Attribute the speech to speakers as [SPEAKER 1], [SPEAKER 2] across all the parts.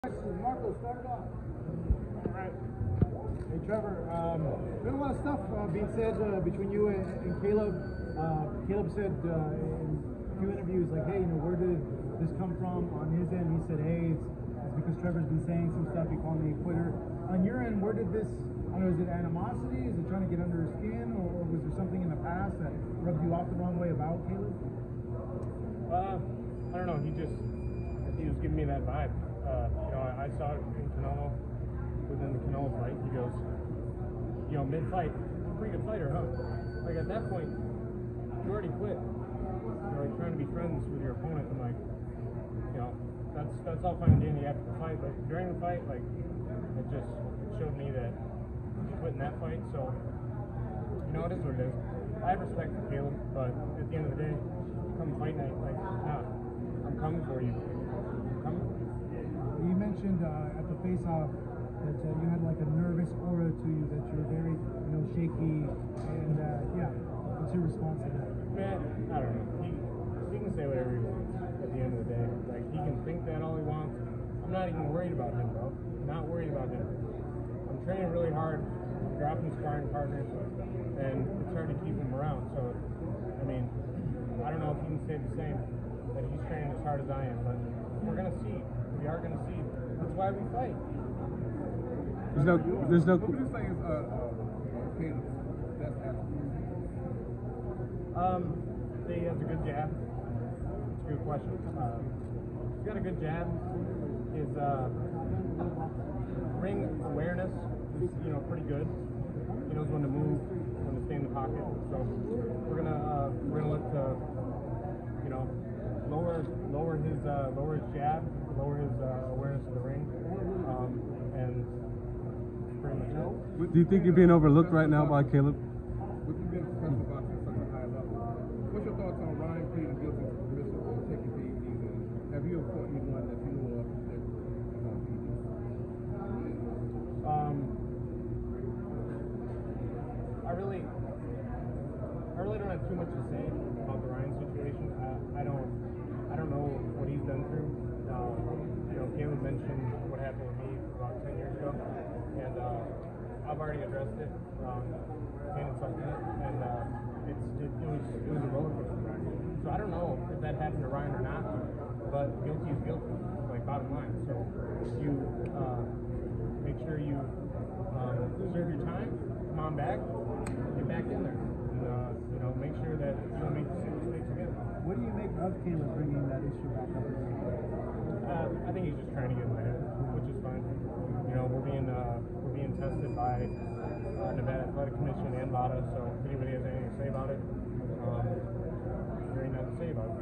[SPEAKER 1] Marco, start it off. All right. Hey, Trevor. Been a lot of stuff being said between you and Caleb. Caleb said in a few interviews, like, hey, where did this come from? On his end, he said, hey, it's because Trevor's been saying some stuff. He called me a quitter. On your end, where did this? I don't know. Is it animosity? Is it trying to get under his skin, or was there something in the past that rubbed you off the wrong way about Caleb?
[SPEAKER 2] I don't know. He was giving me that vibe. I saw it in Canelo, within the Canelo'S fight. He goes, mid-fight, pretty good fighter, huh? Like, at that point, you already quit. You're like trying to be friends with your opponent, and that's all fine and dandy after the fight, but during the fight, like, it showed me that he quit in that fight. So, it is what it is. I have respect for Caleb, but at the end of the day, come fight night, like, nah, I'm coming for you.
[SPEAKER 1] You mentioned at the face-off that you had like a nervous aura to you, that you're very, shaky, and what's your response to that?
[SPEAKER 2] Man, I don't know. He can say whatever he wants at the end of the day. Like, he can think that all he wants. I'm not even worried about him, bro. Not worried about him. I'm training really hard. I'm dropping sparring partners, and it's hard to keep him around. So, I don't know if he can say the same, that he's training as hard as I am, but we're gonna see. We are gonna see. That's why we fight.
[SPEAKER 3] There's no.
[SPEAKER 4] What would you say is Caleb's best attribute?
[SPEAKER 2] He has a good jab. It's a good question. He's got a good jab. His ring awareness is pretty good. He knows when to move, when to stay in the pocket. So we're gonna look to lower his jab, lower his awareness of the ring, and pretty much it.
[SPEAKER 3] Do you think you're being overlooked right now by Caleb?
[SPEAKER 4] With you being a professional boxer at such a high level, what's your thoughts on Ryan pleading guilty to permission for taking PEDs? And have you fought anyone that you know of that is on PEDs?
[SPEAKER 2] I really don't have too much to say about the Ryan situation. I don't know what he's done through. Caleb mentioned what happened with me about 10 years ago, and I've already addressed it, painted something, and it was a roller coaster ride. So I don't know if that happened to Ryan or not, but guilty is guilty, like, bottom line. So you make sure you serve your time, come on back, get back in there, and make sure that you don't make the same mistakes again.
[SPEAKER 1] What do you make of Caleb bringing that issue back up again?
[SPEAKER 2] I think he's just trying to get in my head, which is fine. We're being tested by Nevada Athletic Commission and VADA, so if anybody has anything to say about it, there ain't nothing to say about it.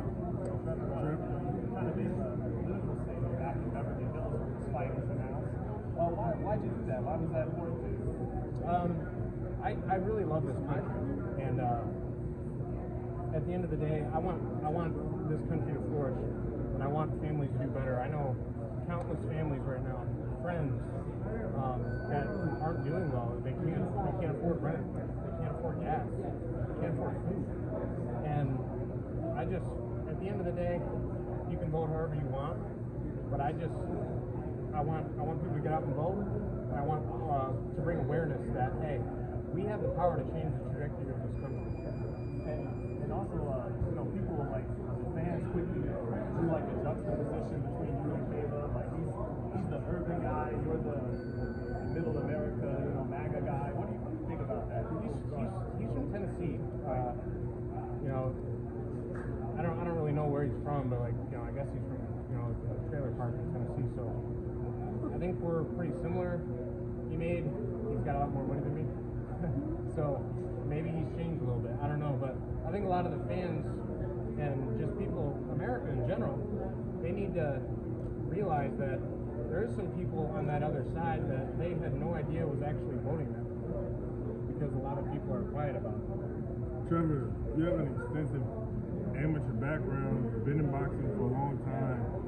[SPEAKER 5] Well, why'd you do that? Why was that important to you?
[SPEAKER 2] I really love this country, and at the end of the day, I want this country to flourish, and I want families to do better. I know countless families right now, friends, that aren't doing well. They can't afford rent, they can't afford gas, they can't afford food, and at the end of the day, you can vote however you want, but I want people to get out and vote, and I want to bring awareness that, hey, we have the power to change the trajectory of this country.
[SPEAKER 5] And also, people like fans quickly do like a juxtaposition between you and Caleb. Like, he's the urban guy, you're the middle America, MAGA guy. What do you think about that?
[SPEAKER 2] He's from Tennessee. I don't really know where he's from, but I guess he's from a trailer park in Tennessee. So I think we're pretty similar. He's got a lot more money than me. So maybe he's changed a little bit. I don't know, but I think a lot of the fans and just people, America in general, they need to realize that there is some people on that other side that they had no idea was actually voting them, because a lot of people are quiet about it.
[SPEAKER 6] Trevor, you have an extensive amateur background. You've been in boxing for a long time.